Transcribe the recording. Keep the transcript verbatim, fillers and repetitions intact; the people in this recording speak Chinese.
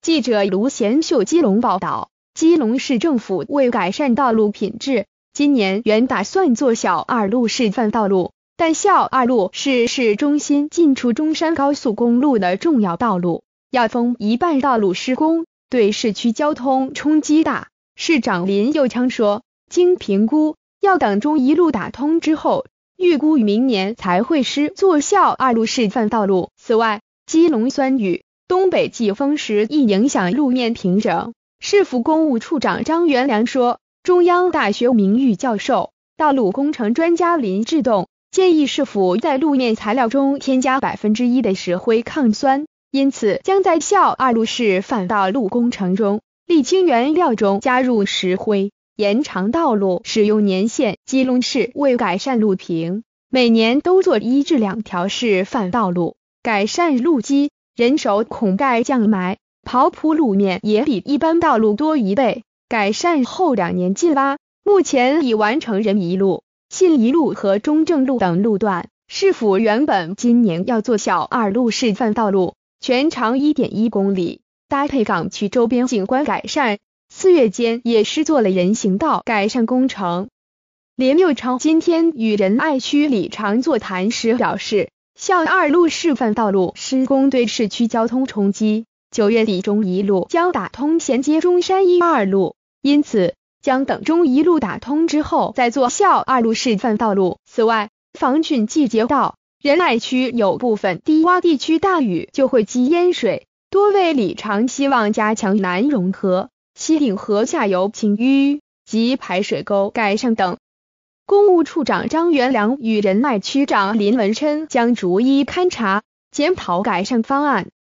记者卢贤秀基隆报道，基隆市政府为改善道路品质，今年原打算做孝二路示范道路，但孝二路是市中心进出中山高速公路的重要道路，要封一半道路施工，对市区交通冲击大。市长林右昌说，经评估，要等中一路打通之后，预估明年才会施作孝二路示范道路。此外，基隆酸雨、东北季风时易影响路面平整。市府公务处长张元良说，中央大学名誉教授、道路工程专家林志栋建议市府在路面材料中添加百分之一的石灰抗酸，因此将在孝二路示范道路工程中，沥青原料中加入石灰，延长道路使用年限。基隆市为改善路平，每年都做一至两条示范道路，改善路基，人手孔盖降霾，刨铺路面也比一般道路多一倍。改善后两年进挖，目前已完成仁义路、信义路和中正路等路段。市府原本今年要做孝二路示范道路，全长 一点一公里，搭配港区周边景观改善。四月间也施作了人行道改善工程。林右昌今天与仁爱区里长座谈时表示，孝二路示范道路施工对市区交通冲击，九月底中一路将打通衔接中山一二路，因此将等中一路打通之后再做孝二路示范道路。此外，防汛季节到，仁爱区有部分低洼地区大雨就会积淹水，多位里长希望加强南融河、西顶河下游清淤及排水沟改善等。公务处长张元良与仁爱区长林文琛将逐一勘察，检讨改善方案。